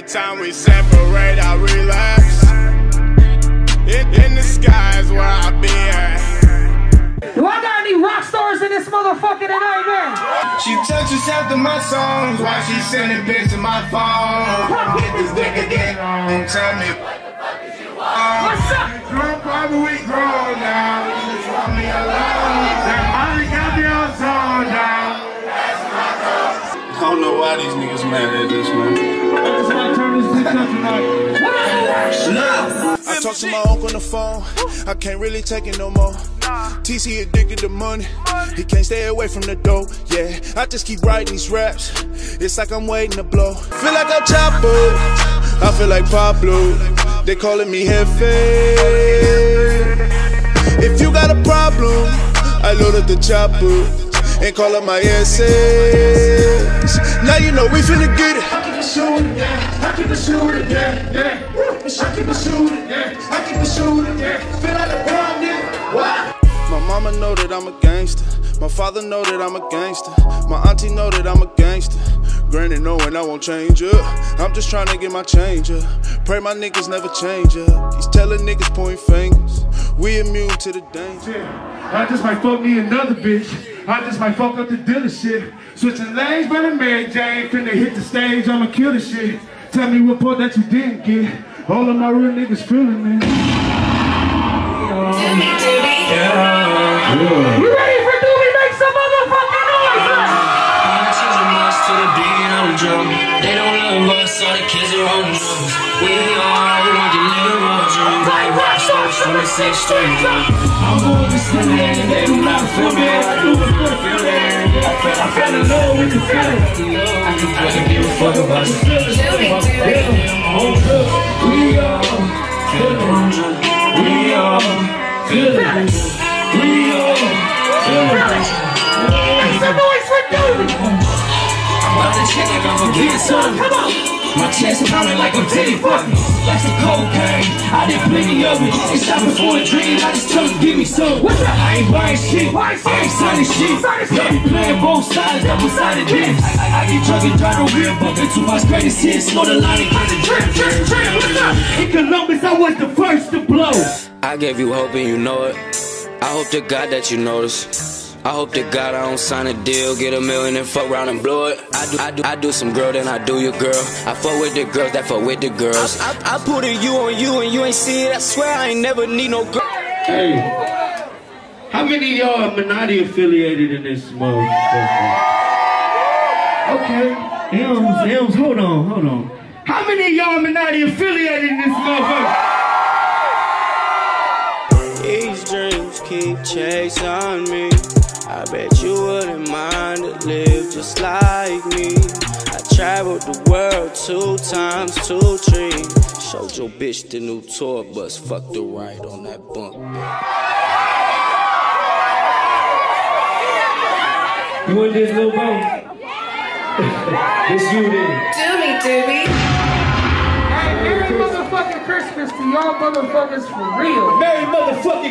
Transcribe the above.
time we separate, I relapse. In the sky is where I be at. Do I got any rock stars in this motherfucker tonight, man? She touches after my songs while she sending pics to my phone. Get this dick again on. Tell me what the fuck is you want? What's up? Drunk, probably we grown now. You just want me alone. That Molly got me on zone now. I don't know why these niggas mad at this, man. I just want to turn this bitch up tonight. I talked to my uncle on the phone. I can't really take it no more. TC addicted to money. He can't stay away from the dough. Yeah, I just keep writing these raps. It's like I'm waiting to blow. Feel like I'm Chapo. I feel like Pablo. They calling me Jefe. If you got a problem, I load up the chopper and call up my essays. Now you know we finna get it. I keep it shooting, yeah. I keep it shooting, yeah, yeah. I keep it shooting, yeah. I keep it shooting, yeah. Feel like a bomb, yeah. What? My mama know that I'm a gangster. My father know that I'm a gangster. My auntie know that I'm a gangster. Granny knowing I won't change up. I'm just trying to get my change up. Pray my niggas never change up. He's telling niggas point fingers. We immune to the danger. I just might fuck me another bitch. I just might fuck up the dealership. Switching lanes, but a Mary Jane finna hit the stage. I'ma kill the shit. Tell me what part that you didn't get. All of my real niggas feeling me. Doobie. You ready for Doobie? Make some motherfucking noise! To the beat on the drum. They don't love us, all the kids are on the drums. We want to live our dreams like rock stars from the 6th Street. I'm going to sit there and they do not feel me. I do it for the feeling. I fell in love with the feeling. I can give a fuck about the feeling. We all feeling. We all feeling. We all feeling. Make some noise for Doobie! About to check like I'm forgetting something. Come on! My chest pounding like I'm titty fucking. That's the cocaine, I did plenty of it. It's shopping for a dream, I just tell them give me some. What's up? I ain't buying shit, I ain't signing shit. Y'all be playing both sides, double sided this. I get drunk and drive the real bucket. Too much credit hits, know the line and get the drip. What's up? In Columbus, I was the first to blow. I gave you hope and you know it. I hope to God that you notice. I hope to God I don't sign a deal, get $1 million and fuck around and blow it. I do some girl, then I do your girl. I fuck with the girls that fuck with the girls. I put a you on you and you ain't see it. I swear I ain't never need no girl. Hey, how many of y'all are Minati affiliated in this motherfucker? Okay, Elms, hold on. How many of y'all are Minati affiliated in this motherfucker? These dreams keep chasing me. I bet you wouldn't mind to live just like me. I traveled the world 2 times, 2 trees. Showed your bitch the new tour bus, fucked the ride on that bunk. You want this little bro? This you then. Doobie. Hey, Merry motherfucking Christmas to y'all motherfuckers for real. Merry motherfucking